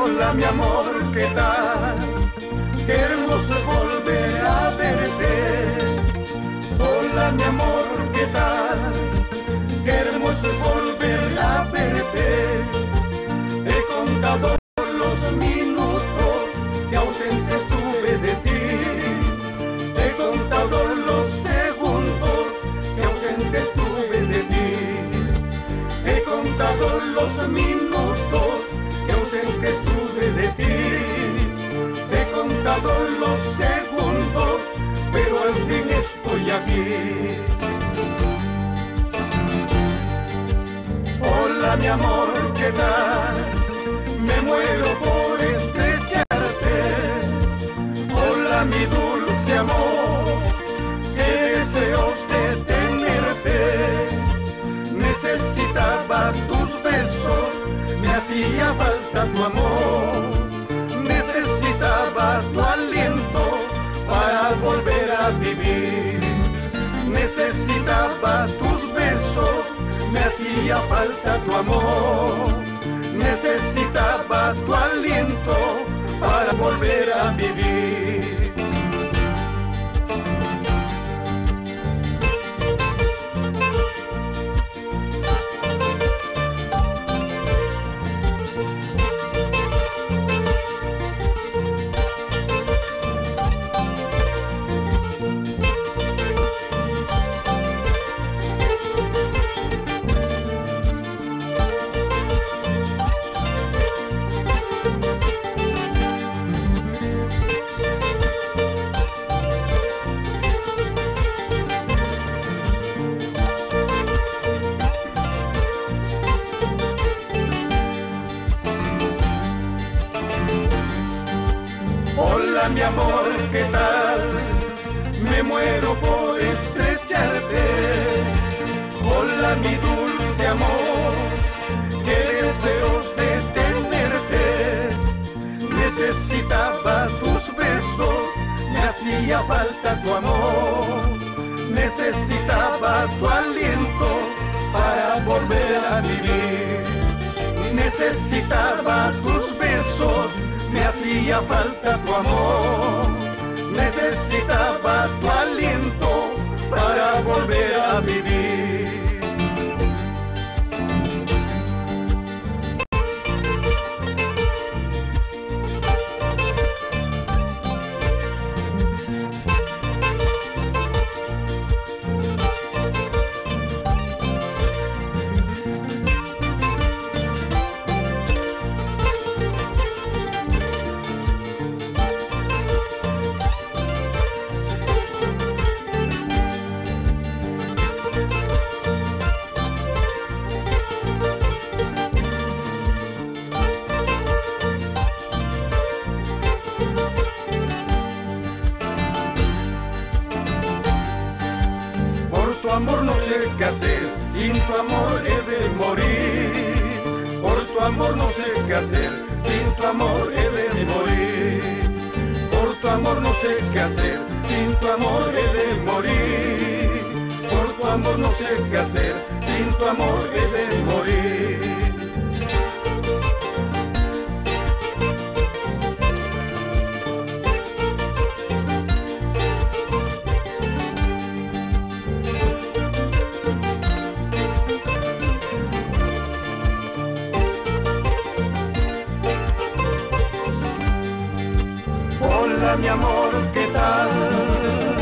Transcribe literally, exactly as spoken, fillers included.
Hola mi amor, ¿qué tal? Qué hermoso es volver a verte. Hola mi amor, ¿qué tal? Qué hermoso es volver a verte. He contado los minutos que ausente estuve de ti. He contado los segundos que ausente estuve de ti. He contado los minutos que ausente estuve de ti. He contado los segundos, pero al fin estoy aquí. Hola mi amor, ¿qué tal? Me muero por estrecharte. Hola mi dulce amor, qué deseos de tenerte. Necesitaba tus besos, me hacía falta tu amor. Necesitaba tu aliento para volver a vivir. Necesitaba tus besos, me hacía falta tu amor. Necesitaba tu aliento para volver a vivir. Hola mi amor, ¿qué tal? Me muero por estrecharte. Hola mi dulce amor, qué deseos de tenerte. Necesitaba tus besos, me hacía falta tu amor. Necesitaba tu aliento para volver a vivir. Necesitaba tus besos, me hacía falta tu amor. Necesitaba tu aliento para volver a vivir. Por tu amor no sé qué hacer, sin tu amor he de morir. Por tu amor no sé qué hacer, sin tu amor he de morir. Por tu amor no sé qué hacer, sin tu amor he de morir. Por tu amor no sé qué hacer, sin tu amor he de morir. Hola mi amor, ¿qué tal?